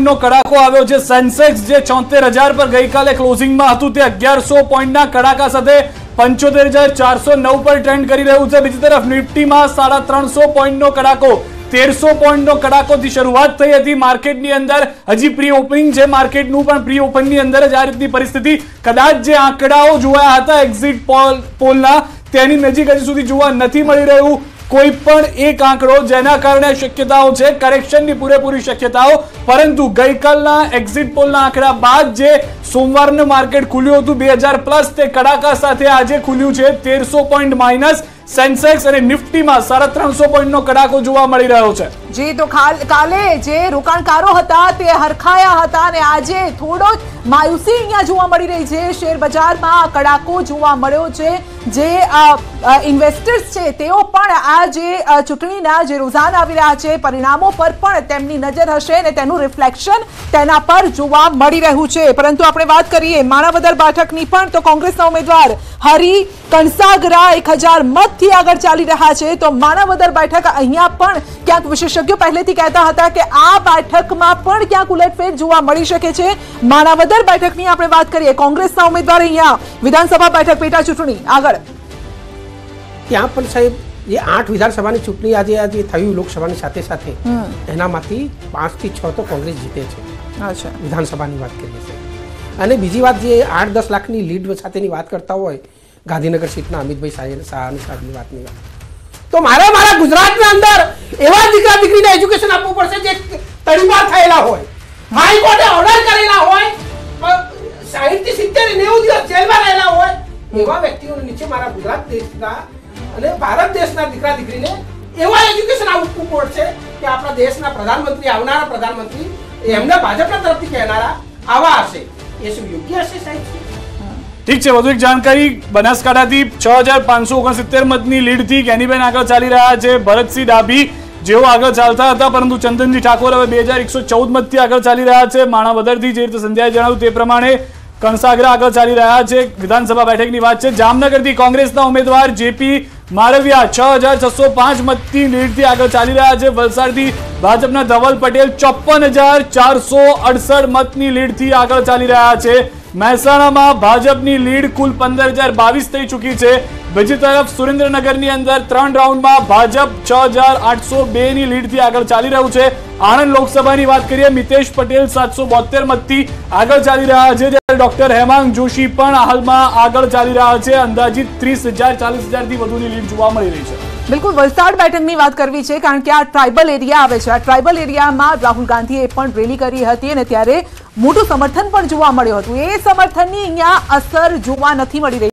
પોઈન્ટનો કડાકો આવ્યો છે। સેન્સેક્સ જે 74,000 પર ગઈકાલે ક્લોઝિંગમાં હતું તે 1100 પોઈન્ટના કડાકા સાથે 75,409 પર ટ્રેન્ડ કરી રહ્યું છે। બીજી તરફ નિફ્ટીમાં 350 પોઈન્ટનો કડાકો 1300 પોઈન્ટનો કડાકોથી શરૂઆત થઈ હતી માર્કેટની અંદર। હજી પ્રી ઓપનિંગ છે માર્કેટનું, પણ પ્રી ઓપનિંગની અંદર જ આ રીતની પરિસ્થિતિ, કદાચ જે આંકડાઓ જોયા હતા એક્ઝિટ પોલના તેની નજીક હજી સુધી જોવા નથી મળી રહ્યું કોઈ પણ એક આંકડો, જેના કારણે શક્યતાઓ છે કરેક્શનની પૂરેપૂરી શક્યતાઓ। પરંતુ ગઈકાલના એક્ઝિટ પોલના આંકડા બાદ જે સોમવારનું માર્કેટ ખુલ્યું હતું 2000 પ્લસ, તે કડાકા સાથે આજે ખુલ્યું છે 1300 પોઈન્ટ માઇનસ। સેન્સેક્સ અને નિફ્ટીમાં 350 પોઈન્ટનો કડાકો જોવા મળી રહ્યો છે। જી, તો કાલે જે રોકાણકારો હતા તે હરખાયા હતા અને આજે થોડો માયુસી અહીંયા જોવા મળી રહી છે। શેર બજારમાં કડાકો જોવા મળ્યો છે। જે ઇન્વેસ્ટર્સ છે તેઓ પણ આ જે ચૂંટણીના જે રૂઝાન આવી રહ્યા છે પરિણામો પર પણ તેમની નજર હશે અને તેનું રિફ્લેક્શન તેના પર જોવા મળી રહ્યું છે। પરંતુ આપણે વાત કરીએ માણાવદર બેઠકની પણ, તો કોંગ્રેસના ઉમેદવાર હરી કણસાગરા 1000 મતથી આગળ ચાલી રહ્યા છે। તો માણાવદર બેઠક અહીંયા પણ ક્યાંક વિશેષજ્ઞો પહેલેથી કહેતા હતા કે આ બેઠકમાં પણ ક્યાંક ઉલટફેર જોવા મળી શકે છે। માણાવદર બેઠકની આપણે વાત કરીએ, કોંગ્રેસના ઉમેદવાર અહીંયા વિધાનસભા બેઠક પેટા ચૂંટણી આગળ ત્યાં પણ સાહેબ જે 8 વિધાનસભાની ચૂંટણી આજે થયું લોકસભાની સાથે સાથે એનામાંથી 5 થી 6 તો કોંગ્રેસ જીતે છે વિધાનસભાની વાત કરીએ સાહેબ। અને બીજી વાત જે 8-10 લાખની લીડ સાથેની વાત કરતા હોય ગાંધીનગર સીટના અમિતભાઈ શાહની વાતની વાત, તો મારા ગુજરાતના અંદર એવા દીકરા દીકરીને એજ્યુકેશન આપવું પડશે જે તડીપાર થયેલા હોય, હાઈકોર્ટે ઓર્ડર કરેલા હોય, 60 થી 70 90 દિવસ જેલમાં રહેલા હોય, એવા વ્યક્તિઓને નીચે મારા ગુજરાત દેશના અને ભારત દેશના દીકરા દીકરીને એવા એજ્યુકેશન આપવું પડશે કે આપણા દેશના પ્રધાનમંત્રી, આવનારા પ્રધાનમંત્રી એમના ભાજપના તરફથી કહેનારા આવા હશે। એ શું યોગ્ય હશે સાહેબ? ઠીક છે, વધુ એક જાણકારી, બનાસકાંઠાથી 6569 મતની લીડથી જ્ઞાનીબેન આગળ ચાલી રહ્યા છે। ભરતસિંહ ડાભી જેઓ આગળ ચાલતા હતા, પરંતુ ચંદનજી ઠાકોર હવે 2114 મતથી આગળ ચાલી રહ્યા છે। માણાવદરથી જે રીતે સંધ્યાએ જણાવ્યું તે પ્રમાણે કણસાગરા આગળ ચાલી રહ્યા છે। વિધાનસભા બેઠકની વાત છે। જામનગરથી કોંગ્રેસના ઉમેદવાર જેપી મારવિયા 6605 મતની લીડથી આગળ ચાલી રહ્યા છે। વલસાડથી ભાજપના ધવલ પટેલ 54468 મતની લીડથી આગળ ચાલી રહ્યા છે। મહેસાણામાં ભાજપની લીડ કુલ 15022 થઈ ચૂકી છે। બીજી તરફ સુરેન્દ્રનગરની અંદર 3 રાઉન્ડમાં ભાજપ 6802 ની લીડથી આગળ ચાલી રહ્યું છે। આણંદ લોકસભાની વાત કરીએ, મિતેશ પટેલ 772 મતથી આગળ ચાલી રહ્યા છે, જ્યારે ડોક્ટર હેમાંગ જોશી પણ હાલમાં આગળ ચાલી રહ્યા છે। અંદાજિત 30,000-40,000 થી વધુની લીડ જોવા મળી રહી છે। બિલકુલ, વલસાડ બેઠકની વાત કરવી છે કારણ કે આ ટ્રાઇબલ એરિયા આવે છે। આ ટ્રાઇબલ એરિયામાં રાહુલ ગાંધીએ પણ રેલી કરી હતી અને ત્યારે મોટું સમર્થન પણ જોવા મળ્યું હતું। એ સમર્થનની અહીંયા અસર જોવા નથી મળી રહી।